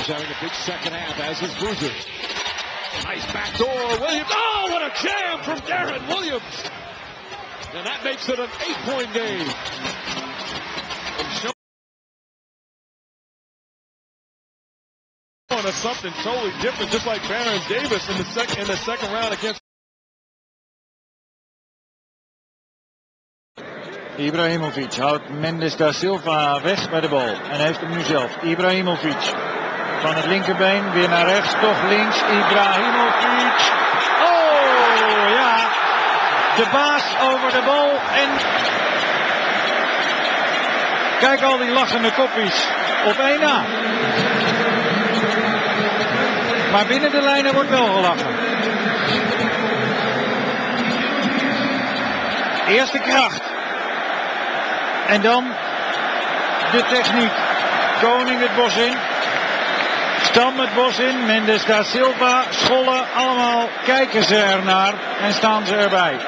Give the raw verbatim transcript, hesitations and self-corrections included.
Williams having a big second half, as is Boozer. Nice backdoor, Williams. Oh, what a jam from Darren Williams! And that makes it an eight-point game. On to something totally different, just like Baron Davis in the second in the second round against. Ibrahimovic houdt Mendes da Silva weg bij de bal en heeft hem nu zelf. Ibrahimovic van het linkerbeen weer naar rechts, toch links. Ibrahimovic. Oh ja, de baas over de bal en kijk al die lachende koppies op één na. Maar binnen de lijnen wordt wel gelachen. Eerste kracht. En dan de techniek. Koning het bos in. Stam het bos in. Mendes da Silva, Scholle, allemaal kijken ze ernaar en staan ze erbij.